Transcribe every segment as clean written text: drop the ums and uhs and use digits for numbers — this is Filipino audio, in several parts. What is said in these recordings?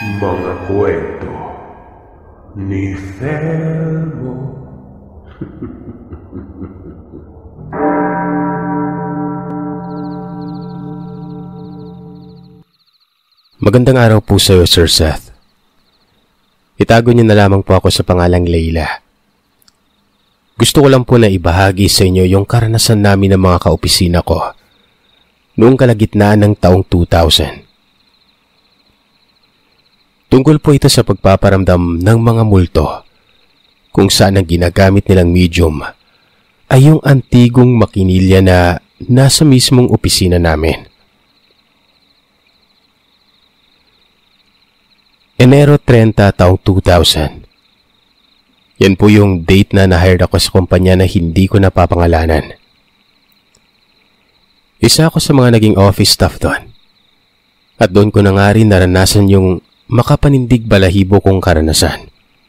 Mga kwento ni Felmo. Magandang araw po sa iyo, Sir Seth. Itago niyo na lamang po ako sa pangalang Leila. Gusto ko lang po na ibahagi sa inyo yung karanasan namin ng mga kaopisina ko noong kalagitnaan ng taong 2000. Tungkol po ito sa pagpaparamdam ng mga multo kung saan ang ginagamit nilang medium ay yung antigong makinilya na nasa mismong opisina namin. Enero 30 taong 2000. Yan po yung date na na-hired ako sa kumpanya na hindi ko napapangalanan. Isa ako sa mga naging office staff doon. At doon ko na nga rin naranasan yung makapanindig balahibo kong karanasan.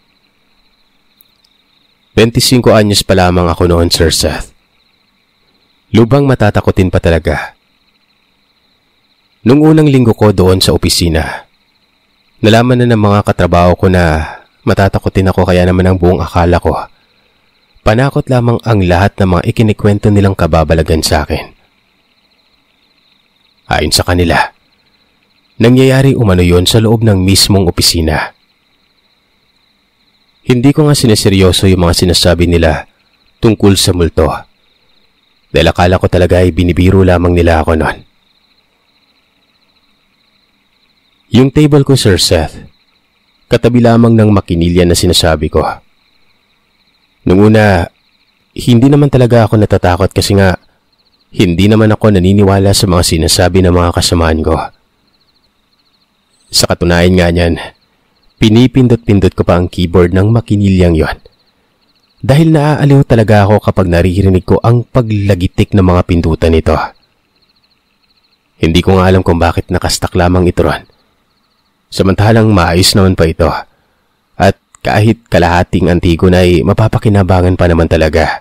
25 anyos pa lamang ako noon, Sir Seth. Lubang matatakotin pa talaga. Nung unang linggo ko doon sa opisina, nalaman na ng mga katrabaho ko na matatakotin ako, kaya naman ang buong akala ko panakot lamang ang lahat ng mga ikinikwento nilang kababalagan sa akin. Ayon sa kanila, nangyayari umano yon sa loob ng mismong opisina. Hindi ko nga sineseryoso yung mga sinasabi nila tungkol sa multo, dahil akala ko talaga ay binibiro lamang nila ako noon. Yung table ko, Sir Seth, katabi lamang ng makinilya na sinasabi ko. Nung una, hindi naman talaga ako natatakot kasi nga hindi naman ako naniniwala sa mga sinasabi ng mga kasamaan ko. Sa katunayan nga niyan, pinipindot-pindot ko pa ang keyboard ng makinilyang yon. Dahil naaaliw talaga ako kapag naririnig ko ang paglagitik ng mga pindutan nito. Hindi ko nga alam kung bakit nakastak lamang ito ron. Samantalang maayos naman pa ito. At kahit kalahating antigo na ay mapapakinabangan pa naman talaga.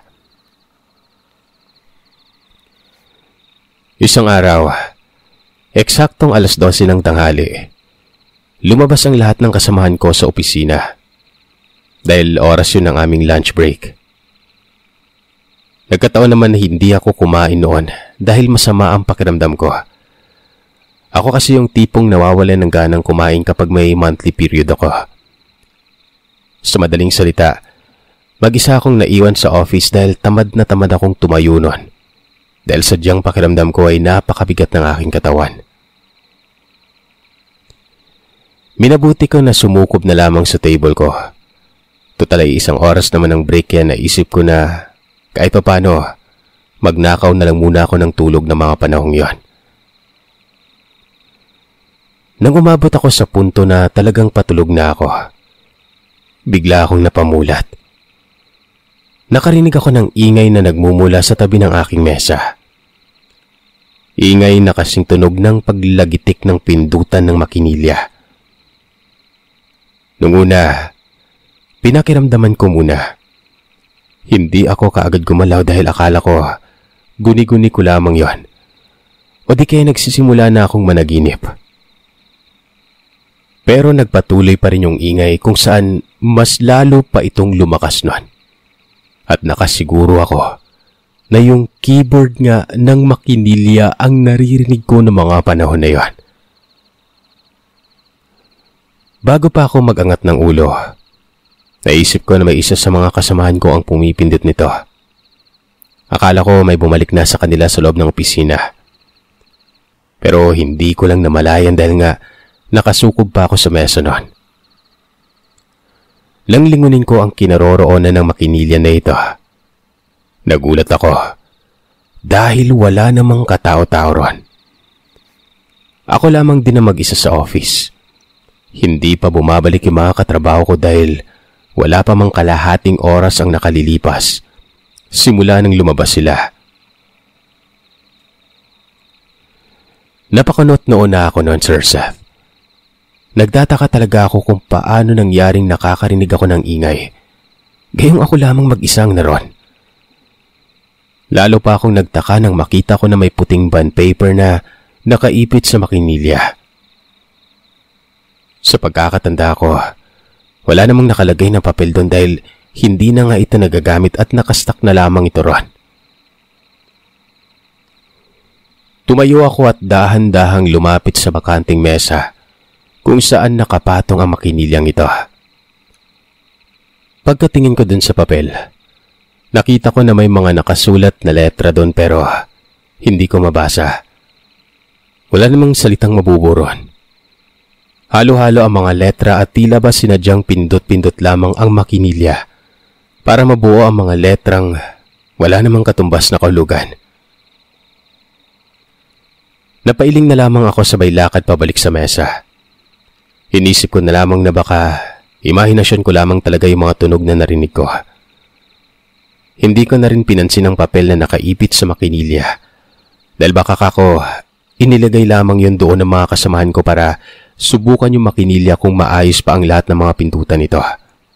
Isang araw, eksaktong 12:00 ng tanghali, lumabas ang lahat ng kasamahan ko sa opisina. Dahil oras yun ng aming lunch break. Nagkataon naman na hindi ako kumain noon dahil masama ang pakiramdam ko. Ako kasi yung tipong nawawalan ng ganang kumain kapag may monthly period ako. Sa madaling salita, mag-isa akong naiwan sa office dahil tamad na tamad akong tumayo noon. Dahil sadyang pakiramdam ko ay napakabigat ng aking katawan. Minabuti ko na sumukob na lamang sa table ko. Total ay isang oras naman ang break, kaya naisip ko na kahit pa paano, magnakaw na lang muna ako ng tulog ng mga panahong yon. Nang umabot ako sa punto na talagang patulog na ako, bigla akong napamulat. Nakarinig ako ng ingay na nagmumula sa tabi ng aking mesa. Ingay na kasing tunog ng paglagitik ng pindutan ng makinilya. Nung una, pinakiramdaman ko muna. Hindi ako kaagad gumalaw dahil akala ko guni-guni ko lamang yon. O di kaya nagsisimula na akong managinip. Pero nagpatuloy pa rin yung ingay kung saan mas lalo pa itong lumakas nun. At nakasiguro ako na yung keyboard nga ng makinilya ang naririnig ko ng mga panahon na yon. Bago pa ako mag-angat ng ulo, naisip ko na may isa sa mga kasamahan ko ang pumipindot nito. Akala ko may bumalik na sa kanila sa loob ng opisina. Pero hindi ko lang namalayan dahil nga nakasukob pa ako sa mesa noon. Langlingunin ko ang kinaroroonan ng makinilya na ito. Nagulat ako dahil wala namang katao-tao ron. Ako lamang din na mag-isa sa office. Hindi pa bumabalik yung mga katrabaho ko dahil wala pa mang kalahating oras ang nakalilipas simula nang lumabas sila. Napakunot noon na ako noon, Sir Seth. Nagtataka talaga ako kung paano nangyaring nakakarinig ako ng ingay. Gayong ako lamang mag-isang naroon. Lalo pa akong nagtaka nang makita ko na may puting bond paper na nakaipit sa makinilya. Sa pagkakatanda ko, wala namang nakalagay na papel doon dahil hindi na nga ito nagagamit at nakastak na lamang ito ron. Tumayo ako at dahan-dahang lumapit sa bakanting mesa kung saan nakapatong ang makinilyang ito. Pagkatingin ko dun sa papel, nakita ko na may mga nakasulat na letra doon pero hindi ko mabasa. Wala namang salitang mabuburon. Halo-halo ang mga letra at tila ba sinadyang pindot-pindot lamang ang makinilya para mabuo ang mga letrang wala namang katumbas na kahulugan. Napailing na lamang ako sabay lakad pabalik sa mesa. Inisip ko na lamang na baka imahinasyon ko lamang talaga yung mga tunog na narinig ko. Hindi ko na rin pinansin ang papel na nakaipit sa makinilya dahil baka kako inilagay lamang yun doon ng mga kasamahan ko para subukan yung makinilya kung maayos pa ang lahat ng mga pintutan nito.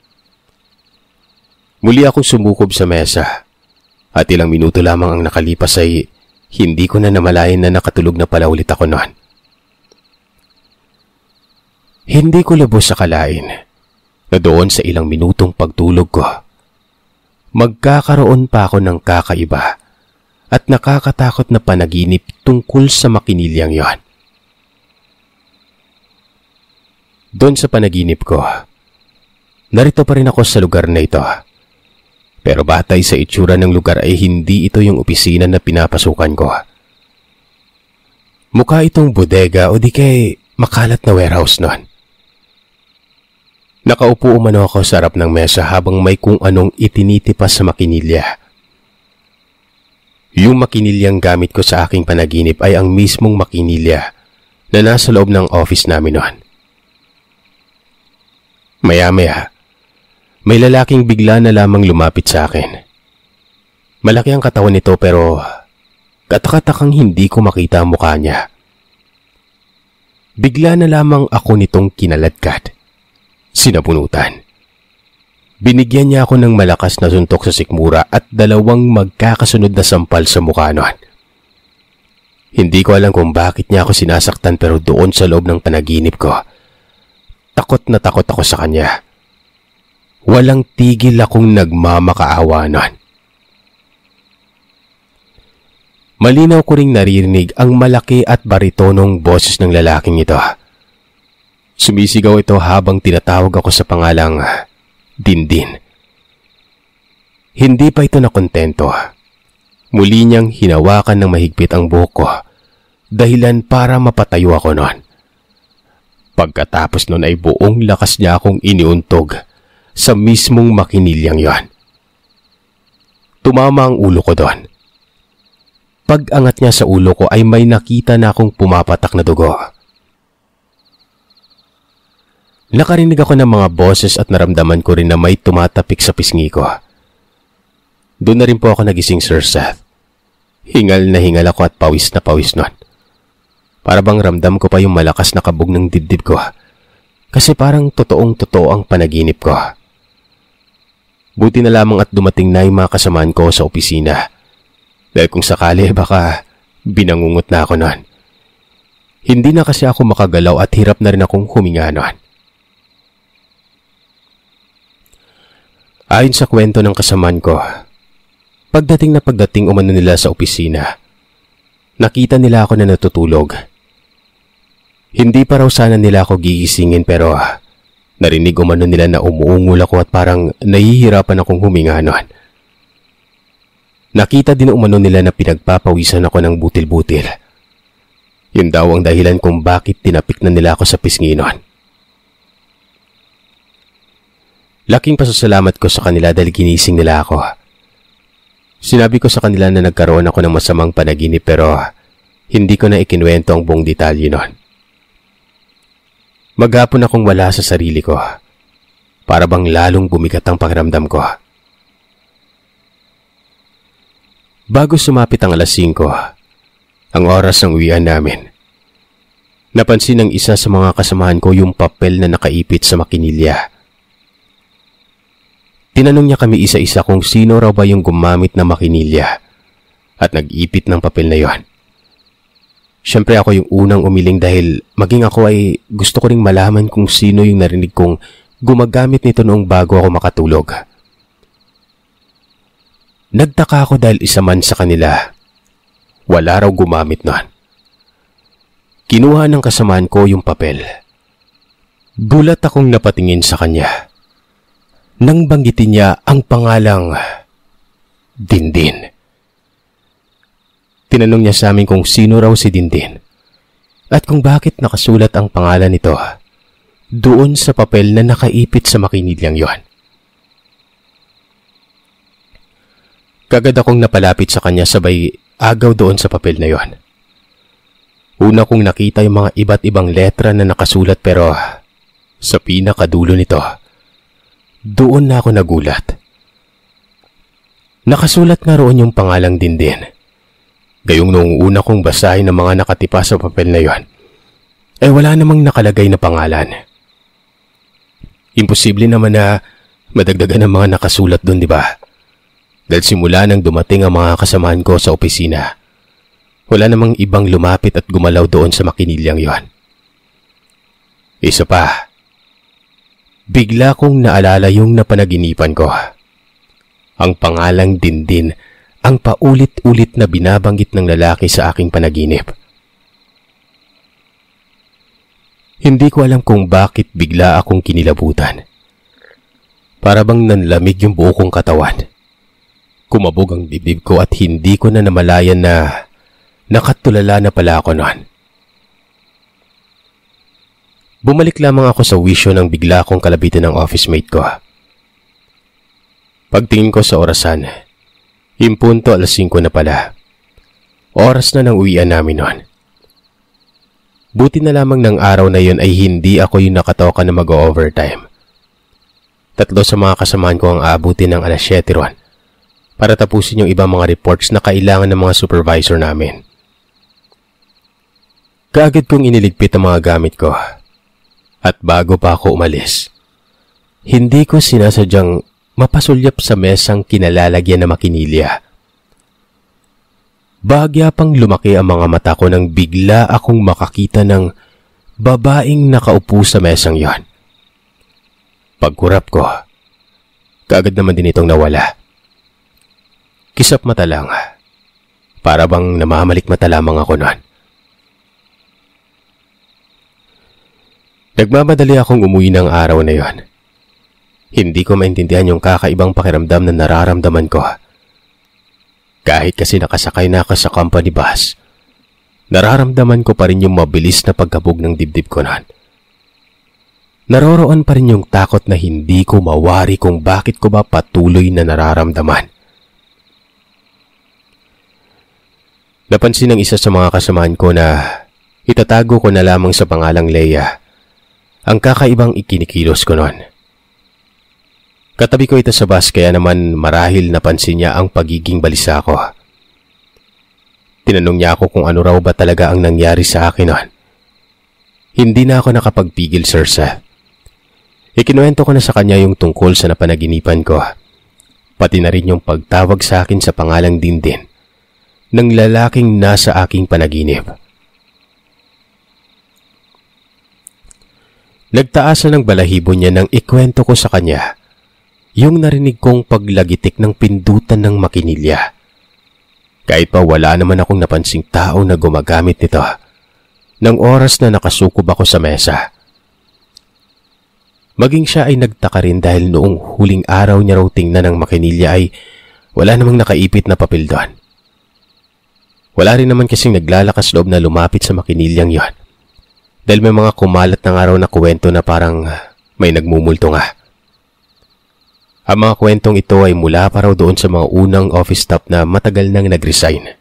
Muli akong sumukob sa mesa at ilang minuto lamang ang nakalipas ay hindi ko na namalayan na nakatulog na pala ulit ako noon. Hindi ko lubos sa kalain na doon sa ilang minutong pagtulog ko, magkakaroon pa ako ng kakaiba at nakakatakot na panaginip tungkol sa makinilyang yon. Doon sa panaginip ko, narito pa rin ako sa lugar na ito. Pero batay sa itsura ng lugar ay hindi ito yung opisina na pinapasukan ko. Mukha itong bodega o di kay makalat na warehouse nun. Nakaupo umano ako sa harap ng mesa habang may kung anong itinitipas sa makinilya. Yung makinilyang gamit ko sa aking panaginip ay ang mismong makinilya na nasa loob ng office namin noon. Maya-maya, may lalaking bigla na lamang lumapit sa akin. Malaki ang katawan nito pero katakatakang hindi ko makita ang mukha niya. Bigla na lamang ako nitong kinaladkad. Sinabunutan. Binigyan niya ako ng malakas na suntok sa sikmura at dalawang magkakasunod na sampal sa mukha noon. Hindi ko alam kung bakit niya ako sinasaktan pero doon sa loob ng panaginip ko, takot na takot ako sa kanya. Walang tigil akong nagmamakaawa nun. Malinaw ko ring naririnig ang malaki at baritonong boses ng lalaking ito. Sumisigaw ito habang tinatawag ako sa pangalang Dindin. Hindi pa ito nakontento. Muli niyang hinawakan ng mahigpit ang buhok ko, dahilan para mapatayo ako noon. Pagkatapos noon ay buong lakas niya akong iniuntog sa mismong makinilyang yon. Tumama ang ulo ko doon. Pag-angat niya sa ulo ko ay may nakita na akong pumapatak na dugo. Nakarinig ako ng mga boses at naramdaman ko rin na may tumatapik sa pisngi ko. Doon na rin po ako nagising, Sir Seth. Hingal na hingal ako at pawis na pawis nun. Para bang ramdam ko pa yung malakas na kabog ng dibdib ko. Kasi parang totoong-totoo ang panaginip ko. Buti na lamang at dumating na yung mga kasamaan ko sa opisina. Dahil kung sakali baka binangungot na ako noon. Hindi na kasi ako makagalaw at hirap na rin akong huminga noon. Ayon sa kwento ng kasamaan ko, pagdating umano nila sa opisina, nakita nila ako na natutulog. Hindi pa raw sana nila ako gigisingin pero narinig umano nila na umuungol ako at parang nahihirapan akong huminga noon. Nakita din umano nila na pinagpapawisan ako ng butil-butil. Yun daw ang dahilan kung bakit tinapik na nila ako sa pisngi noon. Laking pasasalamat ko sa kanila dahil ginising nila ako. Sinabi ko sa kanila na nagkaroon ako ng masamang panaginip pero hindi ko na ikinuwento ang buong detalye noon. Maghapon akong wala sa sarili ko. Para bang lalong bumigat ang pakiramdam ko. Bago sumapit ang 5:00, ang oras ng uwian namin, napansin ng isa sa mga kasamahan ko yung papel na nakaipit sa makinilya. Tinanong niya kami isa-isa kung sino raw ba yung gumamit na makinilya at nag-ipit ng papel na yon. Siyempre ako yung unang umiling dahil maging ako ay gusto ko ring malaman kung sino yung narinig kong gumagamit nito noong bago ako makatulog. Nagtaka ako dahil isa man sa kanila, wala raw gumamit nun. Kinuha ng kasamaan ko yung papel. Gulat akong napatingin sa kanya nang banggitin niya ang pangalang Dindin. Tinanong niya sa amin kung sino raw si Dindin at kung bakit nakasulat ang pangalan nito doon sa papel na nakaipit sa makiniliang yon. Kagad akong napalapit sa kanya sabay agaw doon sa papel na yon. Una kong nakita yung mga iba't ibang letra na nakasulat pero sa pinakadulo nito, doon na ako nagulat. Nakasulat nga roon yung pangalang Dindin. Gayong noong una kong basahin ang mga nakatipa sa papel na yon, ay wala namang nakalagay na pangalan. Imposible naman na madagdagan ang mga nakasulat doon, di ba? Dahil simula nang dumating ang mga kasamahan ko sa opisina, wala namang ibang lumapit at gumalaw doon sa makinilyang yon. Isa pa, bigla kong naalala yung napanaginipan ko. Ang pangalang Dindin ang paulit-ulit na binabanggit ng lalaki sa aking panaginip. Hindi ko alam kung bakit bigla akong kinilabutan. Para bang nanlamig yung buo kong katawan. Kumabog ang dibdib ko at hindi ko na namalayan na nakatulala na pala ako noon. Bumalik lamang ako sa wisyo nang bigla akong kalabitin ng office mate ko. Pagtingin ko sa orasan, impunto 5:00 na pala. Oras na ng uwian namin noon. Buti na lamang ng araw na yon ay hindi ako yung nakatoka na mag-overtime. 3 sa mga kasamahan ko ang aabutin ng 7:00 ron para tapusin yung ibang mga reports na kailangan ng mga supervisor namin. Kaagad kong iniligpit ang mga gamit ko. At bago pa ako umalis, hindi ko sinasadyang mapasulyap sa mesang kinalalagyan na makinilya. Bahagya pang lumaki ang mga mata ko nang bigla akong makakita ng babaeng nakaupo sa mesang yon. Pagkurap ko, kaagad naman din itong nawala. Kisap mata lang, para bang namamalik mata lamang ako noon. Nagmamadali akong umuwi ng araw na yon. Hindi ko maintindihan yung kakaibang pakiramdam na nararamdaman ko. Kahit kasi nakasakay na ako sa company bus, nararamdaman ko pa rin yung mabilis na pagkabog ng dibdib ko noon. Naroroon pa rin yung takot na hindi ko mawari kung bakit ko ba patuloy na nararamdaman. Napansin ng isa sa mga kasamahan ko na itatago ko na lamang sa pangalang Leia ang kakaibang ikinikilos ko noon. Katabi ko ito sa bus kaya naman marahil napansin niya ang pagiging balisa ko. Tinanong niya ako kung ano raw ba talaga ang nangyari sa akin noon. Hindi na ako nakapagpigil, Sirsa. Ikinuwento ko na sa kanya yung tungkol sa napanaginipan ko, pati na rin yung pagtawag sa akin sa pangalang Dindin ng lalaking nasa aking panaginip. Nagtaasan ng balahibo niya nang ikwento ko sa kanya yung narinig kong paglagitik ng pindutan ng makinilya. Kahit pa wala naman akong napansing tao na gumagamit nito ng oras na nakasukob ako sa mesa. Maging siya ay nagtaka rin dahil noong huling araw niya raw tingnan ng makinilya ay wala namang nakaipit na papel doon. Wala rin naman kasing naglalakas loob na lumapit sa makinilyang yon. Dahil may mga kumalat ng araw na kwento na parang may nagmumulto nga. Ang mga kwentong ito ay mula pa raw doon sa mga unang office staff na matagal nang nag-resign.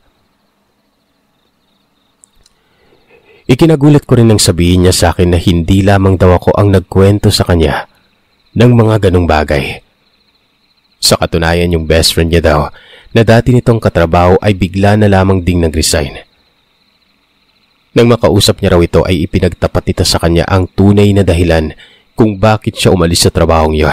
Ikinagulat ko rin nang sabihin niya sa akin na hindi lamang daw ako ang nagkwento sa kanya ng mga ganong bagay. Sa katunayan yung best friend niya daw na dati nitong katrabaho ay bigla na lamang ding nag-resign. Nang makausap niya raw ito ay ipinagtapat nito sa kanya ang tunay na dahilan kung bakit siya umalis sa trabahong yon.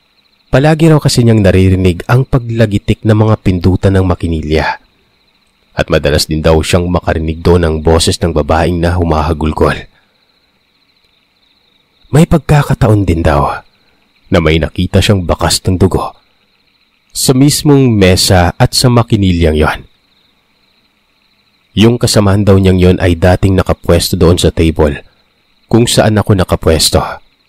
Palagi raw kasi niyang naririnig ang paglagitik ng mga pindutan ng makinilya. At madalas din daw siyang makarinig doon ng boses ng babaeng na humahagulgol. May pagkakataon din daw na may nakita siyang bakas ng dugo sa mismong mesa at sa makinilyang yon. Yung kasamahan daw niyang yon ay dating nakapwesto doon sa table kung saan ako nakapwesto.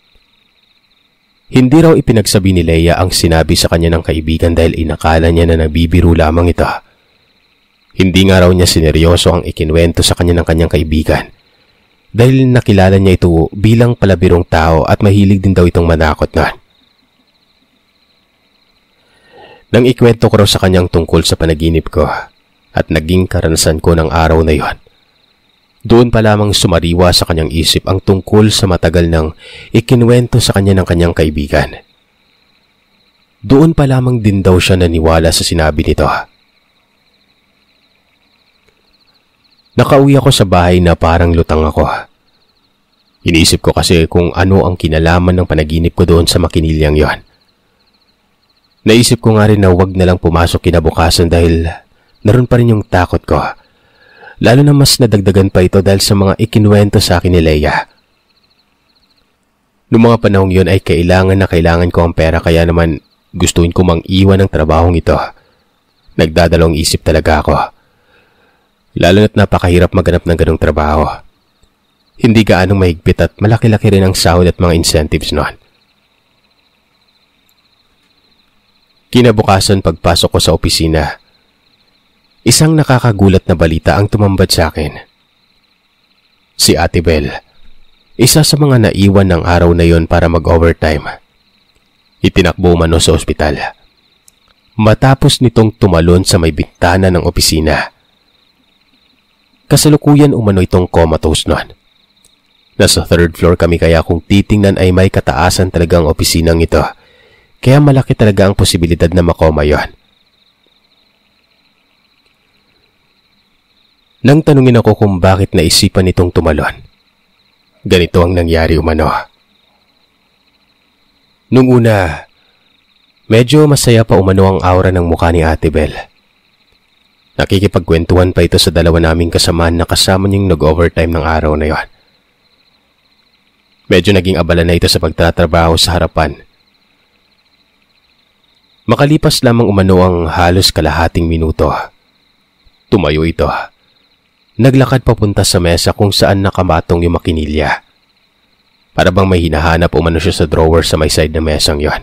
Hindi raw ipinagsabi ni Leia ang sinabi sa kanya ng kaibigan dahil inakala niya na nabibiro lamang ito. Hindi nga raw niya sineryoso ang ikinwento sa kanya ng kanyang kaibigan dahil nakilala niya ito bilang palabirong tao at mahilig din daw itong manakot noon. Nang ikwento ko raw sa kanyang tungkol sa panaginip ko at naging karanasan ko ng araw na yon, doon pa lamang sumariwa sa kanyang isip ang tungkol sa matagal nang ikinwento sa kanya ng kanyang kaibigan. Doon pa lamang din daw siya naniwala sa sinabi nito. Nakauwi ako sa bahay na parang lutang ako. Iniisip ko kasi kung ano ang kinalaman ng panaginip ko doon sa makinilyang yon. Naisip ko nga rin na wag na lang pumasok kinabukasan dahil naroon pa rin yung takot ko. Lalo na mas nadagdagan pa ito dahil sa mga ikinuwento sa akin ni Leia. Noong mga panahong yon ay kailangan ko ang pera kaya naman gustuin ko mang iwan ng trabahong ito. Nagdadalawang isip talaga ako. Lalo na't napakahirap maghanap ng ganong trabaho. Hindi gaanong mahigpit at malaki-laki rin ang sahod at mga incentives noon. Kinabukasan pagpasok ko sa opisina, isang nakakagulat na balita ang tumambad sa akin. Si Ate Bel, isa sa mga naiwan ng araw na yon para mag-overtime. Itinakbo umano sa ospital. Matapos nitong tumalon sa may bintana ng opisina. Kasalukuyan umano itong comatose noon. Nasa 3rd floor kami kaya kung titingnan ay may kataasan talagang opisinang ito. Kaya malaki talaga ang posibilidad na makoma yon. Nang tanungin ako kung bakit naisipan nitong tumalon, ganito ang nangyari umano. Nung una, medyo masaya pa umano ang aura ng mukha ni Ate Bel. Nakikipagkwentuhan pa ito sa dalawa naming kasamaan na kasama niyang nag-overtime ng araw na yon. Medyo naging abala na ito sa pagtatrabaho sa harapan. Makalipas lamang umano ang halos kalahating minuto. Tumayo ito. Naglakad papunta sa mesa kung saan nakamatong yung makinilya. Para bang may hinahanap umano siya sa drawer sa may side na mesang yon.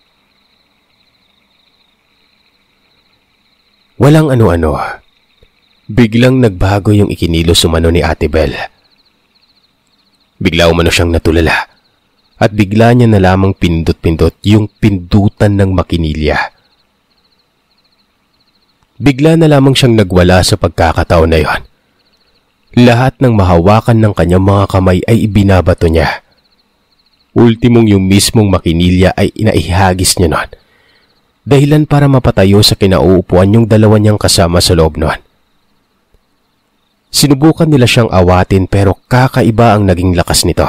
Walang ano-ano. Biglang nagbago yung ikinilos umano ni Ate Bel. Bigla umano siyang natulala at bigla niya na lamang pindot-pindot yung pindutan ng makinilya. Bigla na lamang siyang nagwala sa pagkakataon na yon. Lahat ng mahawakan ng kanyang mga kamay ay ibinabato niya. Ultimong yung mismong makinilya ay inaihagis niya noon. Dahilan para mapatayo sa kinauupuan yung dalawa niyang kasama sa loob noon. Sinubukan nila siyang awatin pero kakaiba ang naging lakas nito.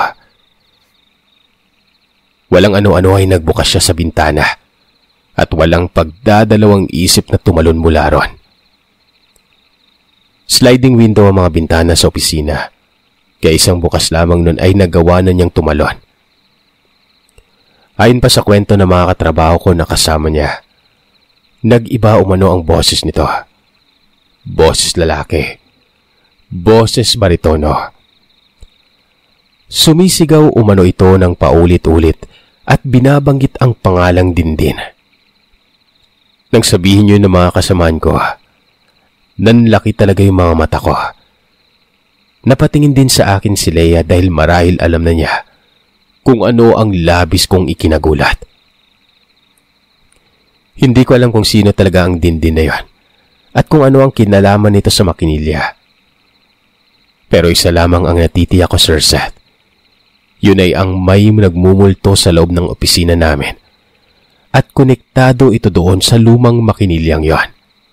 Walang ano-ano ay nagbukas siya sa bintana at walang pagdadalawang isip na tumalon mula ron. Sliding window ang mga bintana sa opisina, kaya isang bukas lamang nun ay nagawa na niyang tumalon. Ayon pa sa kwento ng mga katrabaho ko na kasama niya, nag-iba umano ang boses nito. Boses lalaki. Boses baritono. Sumisigaw umano ito ng paulit-ulit at binabanggit ang pangalang Dindin. Nang sabihin yun ng mga kasamaan ko, nanlaki talaga yung mga mata ko. Napatingin din sa akin si Leia dahil marahil alam na niya kung ano ang labis kong ikinagulat. Hindi ko alam kung sino talaga ang Dindin na yon at kung ano ang kinalaman nito sa makinilya. Pero isa lamang ang natitiyak ko, Sir Seth. Yun ay ang may nagmumulto sa loob ng opisina namin at konektado ito doon sa lumang makinilyang yon.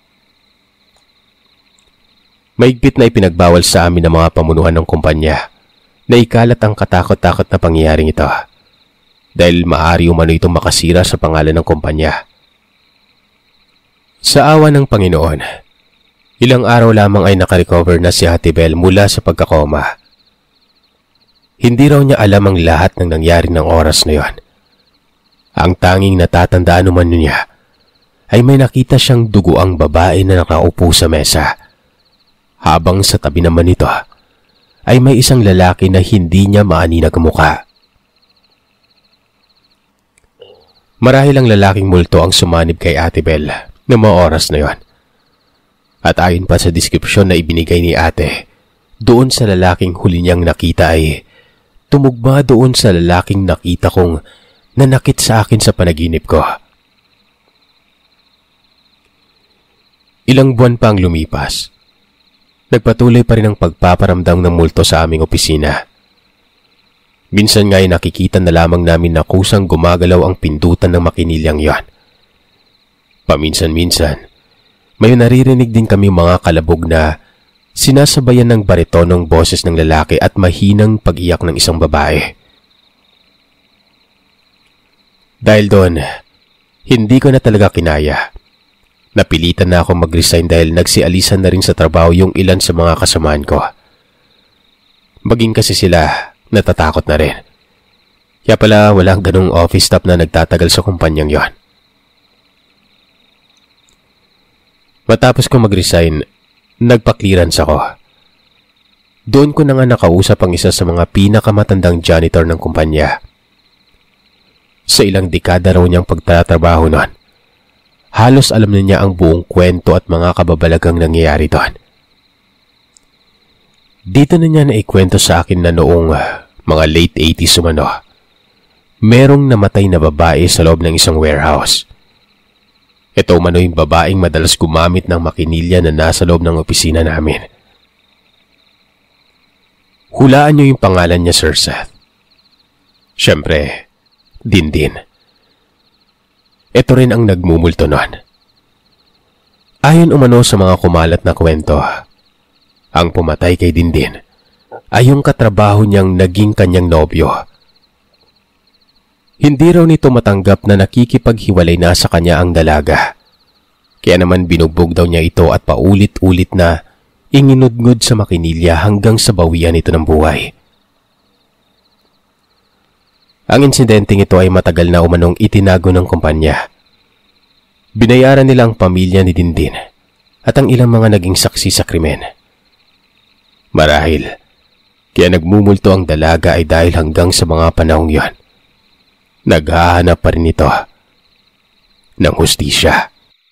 Maigpit na ipinagbawal sa amin ng mga pamunuan ng kumpanya na ikalat ang katakot-takot na pangyayaring ito dahil maaari umano itong makasira sa pangalan ng kumpanya. Sa awa ng Panginoon, Ilang araw lamang ay nakarecover na si Ate Bel mula sa pagkakoma. Hindi raw niya alam ang lahat ng nangyari ng oras na yon. Ang tanging natatandaan naman niya ay may nakita siyang duguang babae na nakaupo sa mesa. Habang sa tabi naman nito ay may isang lalaki na hindi niya maaninag ang mukha. Marahil ang lalaking multo ang sumanib kay Ate Bel ng mga oras na yon. At ayon pa sa deskripsyon na ibinigay ni ate, doon sa lalaking huli niyang nakita ay tumugma doon sa lalaking nakita kong nanakit sa akin sa panaginip ko. Ilang buwan pa ang lumipas. Nagpatuloy pa rin ang pagpaparamdam ng multo sa aming opisina. Minsan nga'y nakikita na lamang namin na kusang gumagalaw ang pindutan ng makinilyang yon. Paminsan-minsan, may naririnig din kami mga kalabog na sinasabayan ng baritonong boses ng lalaki at mahinang pag-iyak ng isang babae. Dahil doon, hindi ko na talaga kinaya. Napilitan na ako mag-resign dahil nagsialisan na rin sa trabaho yung ilan sa mga kasamaan ko. Maging kasi sila, natatakot na rin. Kaya pala walang ganong office staff na nagtatagal sa kumpanyang yon. Matapos ko mag-resign, nagpa-clearance ako. Doon ko na nga nakausap ang isa sa mga pinakamatandang janitor ng kumpanya. Sa ilang dekada raw niyang pagtatrabaho noon, halos alam na niya ang buong kwento at mga kababalagang nangyayari doon. Dito na niya naikwento sa akin na noong mga late 80s umano, merong namatay na babae sa loob ng isang warehouse. Ito umano yung babaeng madalas gumamit ng makinilya na nasa loob ng opisina namin. Hulaan niyo yung pangalan niya, Sir Seth. Siyempre, Dindin. Ito rin ang nagmumulto noon. Ayon umano sa mga kumalat na kwento, ang pumatay kay Dindin ay yung katrabaho niyang naging kanyang nobyo. Hindi raw nito matanggap na nakikipaghiwalay na sa kanya ang dalaga. Kaya naman binugbog daw niya ito at paulit-ulit na inginudngod sa makinilya hanggang sa bawian ito ng buhay. Ang insidenteng ito ay matagal na umanong itinago ng kumpanya. Binayaran nila ang pamilya ni Dindin at ang ilang mga naging saksi sa krimen. Marahil, kaya nagmumulto ang dalaga ay dahil hanggang sa mga panahong yon, naghahanap pa rin ito ng hustisya.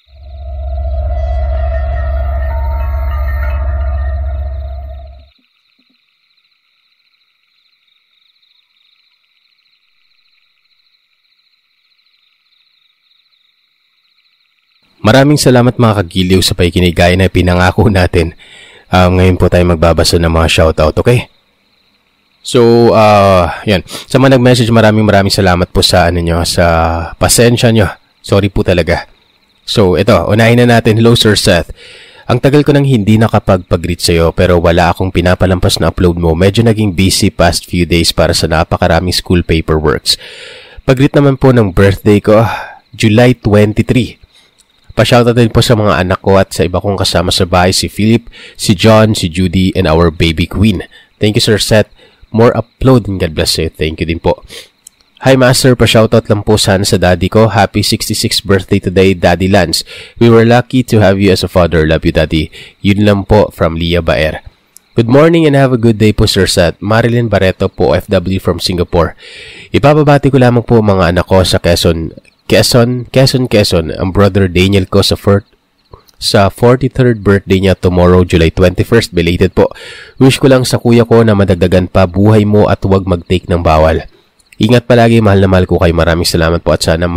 Maraming salamat mga kagiliw sa pakikinig gaya na pinangako natin. Ngayon po tayo magbabasa ng mga shoutout, okay? So, yan. Sa mga nag-message, maraming salamat po sa sa pasensya nyo. Sorry po talaga. So, ito, unahin na natin. Hello, Sir Seth. Ang tagal ko nang hindi nakapag-greet sa'yo pero wala akong pinapalampas na upload mo. Medyo naging busy past few days para sa napakaraming school paperworks. Pag-greet naman po ng birthday ko, July 23. Pa-shoutout din po sa mga anak ko at sa iba kong kasama sa bahay, si Philip, si John, si Judy, and our baby queen. Thank you, Sir Seth. More upload and God bless you. Thank you din po. Hi Master, pa-shoutout lang po sana sa daddy ko. Happy 66th birthday today, Daddy Lance. We were lucky to have you as a father. Love you, Daddy. Yun lang po from Leah Baer. Good morning and have a good day po, Sir Seth. Marilyn Barreto po, OFW from Singapore. Ipapabati ko lamang po mga anak ko sa Quezon. Ang brother Daniel ko sa 43rd birthday niya tomorrow, July 21st. Belated po. Wish ko lang sa kuya ko na madagdagan pa buhay mo at huwag mag-take ng bawal. Ingat palagi, mahal na mahal ko kayo. Maraming salamat po at sana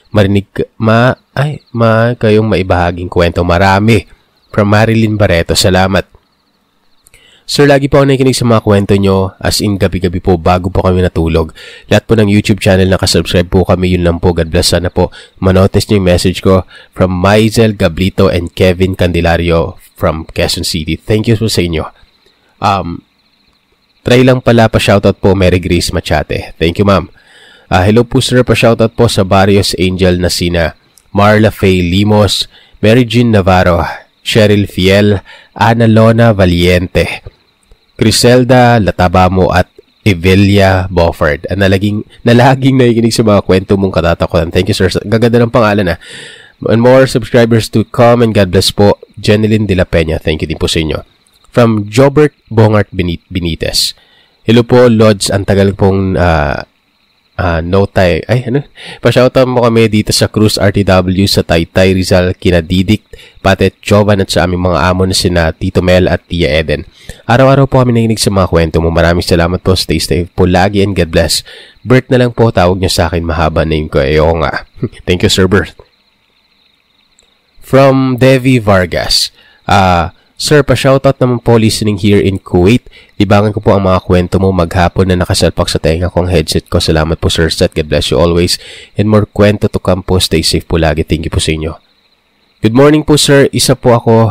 kayong maibahaging kwento. Marami. From Marilyn Barreto. Salamat. Sir, lagi po ako nakikinig sa mga kwento nyo, as in gabi-gabi po bago po kami natulog. Lahat po ng YouTube channel nakasubscribe po kami, yun lang po. God bless, sana po manotice nyo yung message ko from Maizel Gablito and Kevin Candelario from Quezon City. Thank you po sa inyo. Try lang pala pa-shoutout po Mary Grace Machate. Thank you, ma'am. Hello po, sir, pa-shoutout po sa Barrios Angel na sina Marla Faye Limos, Mary Jean Navarro, Cheryl Fiel, Ana Lona Valiente, Criselda Latabamo at Evelia Beaufort na laging nakikinig sa mga kwento mong katatakutan. Thank you, sir. Gaganda ng pangalan, ha. And more subscribers to come, and God bless po. Jeneline De La Peña, thank you din po sa inyo. From Jobert Bongart Benitez. Hello po, Lods. Ang tagal pong notay. Pa-shoutout mo kami dito sa Cruz RTW, sa Taytay Rizal, kina Didik, Patet, Jovan, at sa aming mga amo na sina Tito Mel at Tia Eden. Araw-araw po kami nakinig sa mga kwento mo. Maraming salamat po. Stay safe po lagi, and God bless. Bert na lang po, tawag niyo sa akin. Mahaba name ko. Ayoko nga. Thank you, Sir Bert. From Devi Vargas. Sir, pa-shoutout naman po listening here in Kuwait. Libangan ko po ang mga kwento mo maghapon na nakasalpak sa tenga ko ang headset ko. Salamat po, Sir Seth. God bless you always. And more kwento to come po. Stay safe po lagi. Thank you po sa inyo. Good morning po, Sir. Isa po ako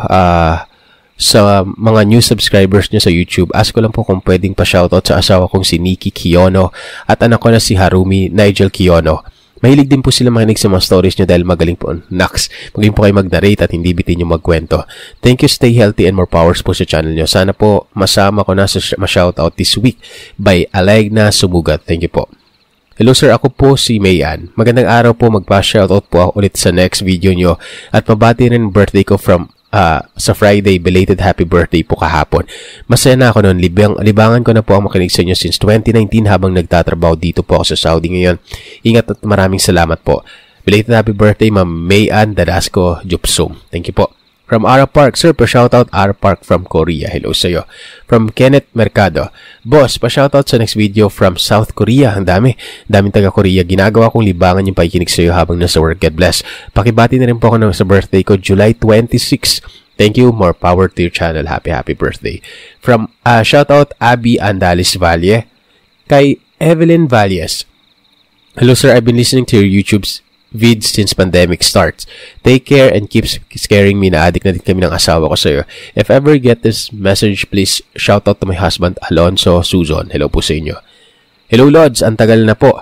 sa mga new subscribers nyo sa YouTube. Ask ko lang po kung pwedeng pa-shoutout sa asawa kong si Nikki Kiyono at anak ko na si Harumi Nigel Kiyono. Mahilig din po sila makinig sa mga stories nyo dahil magaling po. Magaling po kayo mag-narrate at hindi bitin yung magkwento. Thank you, stay healthy, and more powers po sa channel nyo. Sana po masama ko na sa ma-shoutout this week by Alegna Sumugat. Thank you po. Hello, sir. Ako po si Mayan. Magandang araw po. Magpa-shoutout po ako ulit sa next video nyo. At mabati rin birthday ko from sa Friday. Belated happy birthday po kahapon. Masaya na ako noon. Libangan ko na po ang makinig sa inyo since 2019 habang nagtatrabaho dito po ako sa Saudi ngayon. Ingat at maraming salamat po. Belated happy birthday, Ma'am Mayan Dadasco Jupsum. Thank you po. From Ara Park, sir, pa-shoutout Ara Park from Korea. Hello sa'yo. From Kenneth Mercado. Boss, pa-shoutout sa next video from South Korea. Ang daming taga-Korea. Ginagawa kong libangan yung pakikinig sa'yo habang nasa work. God bless. Pakibati na rin po ako sa birthday ko, July 26. Thank you. More power to your channel. Happy birthday. From shoutout Abby Andalis Valle. Kay Evelyn Valles. Hello, sir. I've been listening to your YouTube's vids since pandemic starts. Take care and keep scaring me. Na-addict na din kami ng asawa ko sa'yo. If ever get this message, please shout out to my husband, Alonso Suzon. Hello po sa inyo. Hello, Lods. Ang tagal na po.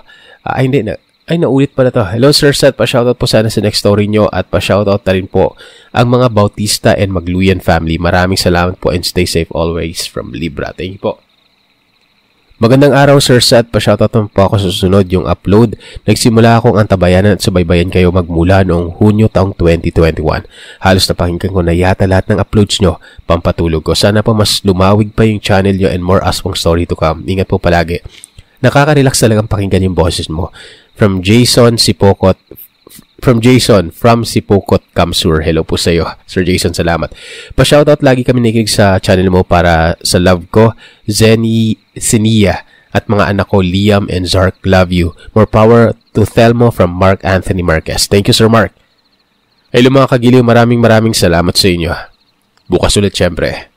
Naulit pala to. Hello, Sir Seth. Pa-shoutout po sana sa next story nyo at pa-shoutout na rin po ang mga Bautista and Magluyan family. Maraming salamat po and stay safe always from Libra. Thank you po. Magandang araw, Sir Seth. Pa-shoutout naman po ako sa susunod yung upload. Nagsimula akong antabayanan at subaybayan kayo magmula noong Hunyo taong 2021. Halos napakinggan ko na yata lahat ng uploads nyo. Pampatulog ko. Sana po mas lumawig pa yung channel nyo and more aswang story to come. Ingat po palagi. Nakaka-relax talagang pakinggan yung boses mo. From Jason from Sipokot, Kamsur. Hello po sa iyo, Sir Jason. Salamat. Pa-shoutout lagi kami nakikinig sa channel mo para sa love ko, Sinia, at mga anak ko, Liam and Zark. Love you. More power to Thelmo from Mark Anthony Marquez. Thank you, Sir Mark. Hello mga kagiliw. Maraming salamat sa inyo. Bukas ulit, syempre.